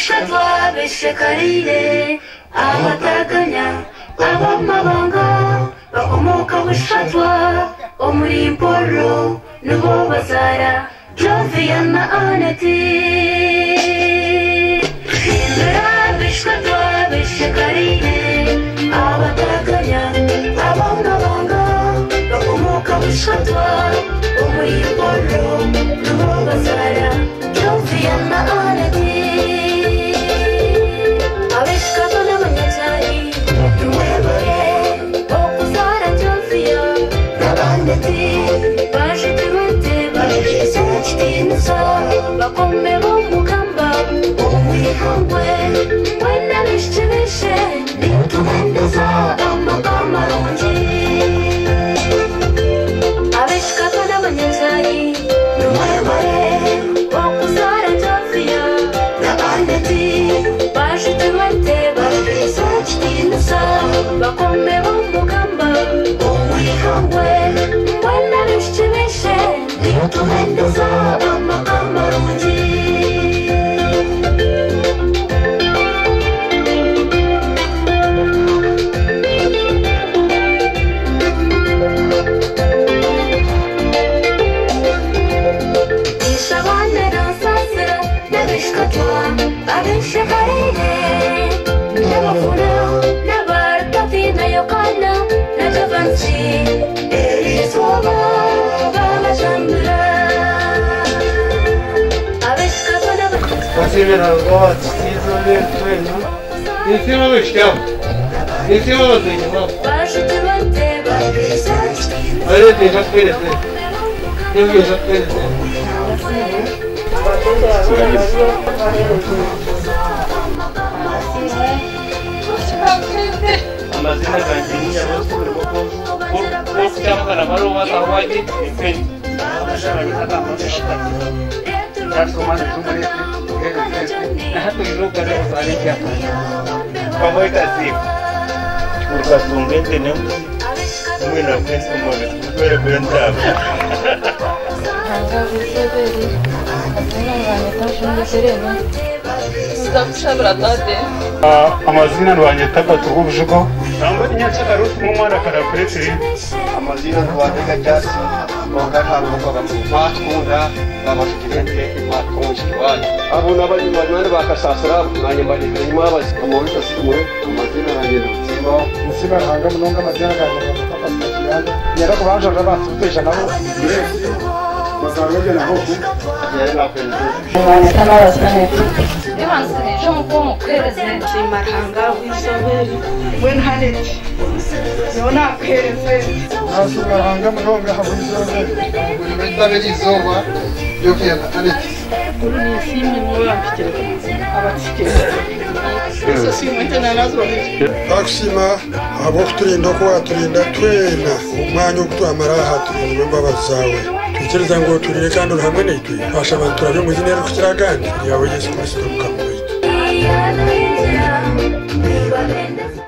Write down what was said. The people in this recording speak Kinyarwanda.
abishkatwa bishakarire abataganya abamabanga bakomoka wishkatwa omuri Mporo nubo bazara Joviana Aneti abishkatwa bishakarire abataganya abamabanga bakomoka wishkatwa omuri Mporo nubo bazara Joviana Aneti abishkatwa n'abanyatari nuwebare okuzara Jovia n'abandeti baje tuwete baje sachitinsa bakome bomugamba omwihangwe wena bishibishe nituhendeza amagama rongi abishkatwa n'abanyatari nuwebare okuzara Jovia n'abandeti baje tuwete baje sachitinsa bakome bomugamba omwihangwe wena bishibishe nituhendeza amagama rongi abishakarire n'abafuna n'abartafina yokana n'ajavansi erizuba babajambura abishkatwa Василина разговаривает с Тизовым, если мы вышли, если мы выйдем, а это же перед, я вижу перед. Amazina kanjini ya wasu ko kama kana baro wata waje pen amashara hata mashaka that's command tumare na hapo iroka leo saliki hapa kama itasi kurka tungende ne mwina pesa mwana kwere kwenda anga biseberi amazina rwanyeta batubujugo nangwa nyachaka rusi mu mwana kara kuretse amazina rwanyeta cyasi bakahantu bakunda abashikirente bakonshikwaje abo nabali banywane bakasasira nanye mbali nyuma bazikomorisa simwe amazina rwanyeta tsimo nsiba hanga munonga amazina rwanyeta bakasasira yara kubanje batutesha nabo bazarobye naho yera kwenda Evansini jonko mukereze Marhanga wisoberi when hanet yona kereze nasiba hanga munonga habuzobe mentabeli zoma Joviana Aneti kuri simi mwapike abatike so simwete nazo Aksima abokuturinda ko waturinda twena umwanya ukutwamara haturinda imbabazi zawe twikiriza ngo turire kandi hamwe n'itwe basha abantu turabyo mu ginero kukiragandi yawe Yesu Kristo mukamwita